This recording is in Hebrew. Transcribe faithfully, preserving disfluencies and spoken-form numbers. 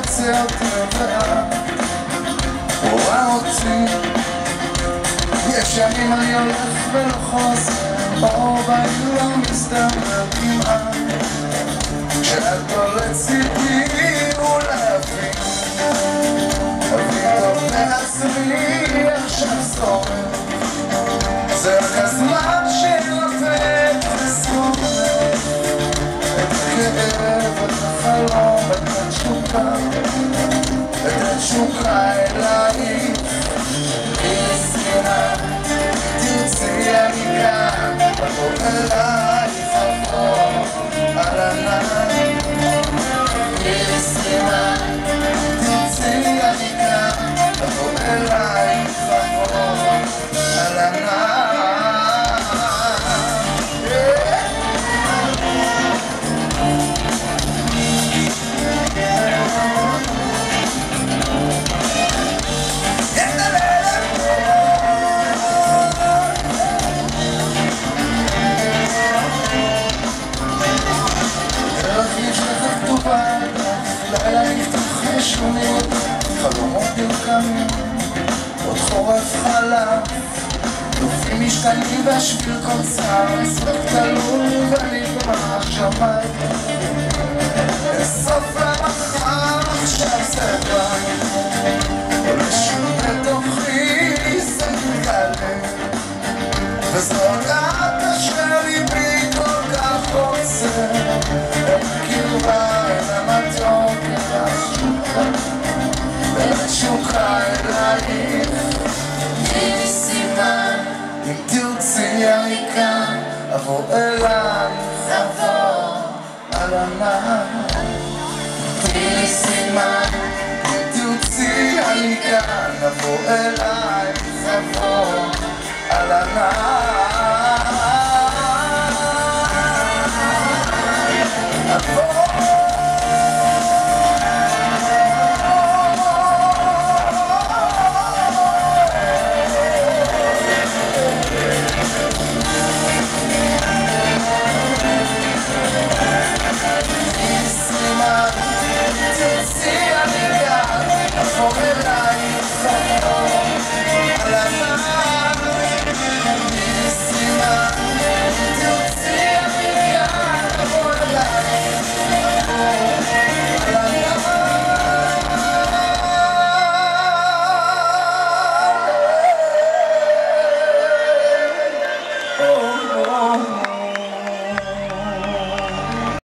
רוצה יותר ואת רואה אותי. יש ימים אני הולך ולא חוזר, אור בעיר לא מסתמר כמעט, כשאת לא לצידי ולהבין אבין טוב לעצמי עכשיו זורם. זה רק הזמן שנותן לזכור את הכאב, את החלום, את התשוקה, את התשוקה אליי. מסכנה, תרצי אני כאן, תבוא אליי, תבוא על ענן. מסכנה, תרצי אני כאן, תבוא אליי, תבוא על ענן. לילה נפתח חשונית, חלומות נרקמים, עוד חורף חלף, דופים משתנים והשביל קוצר, מספק תלול ונגמר השמיים. לסוף למחר עכשיו זה בא, עולה שוב בתוכי זה מתגלה, וזו הודעת אשר ליבי כל כך רוצה, אל קרבה אל המתוק אל התשוקה, אל התשוקה אלייך. תני סימן, אם תרצי אני כאן, אבוא אלייך, אבוא על ענן. תני סימן, אם תרצי אני כאן, אבוא אלייך, אבוא על ענן.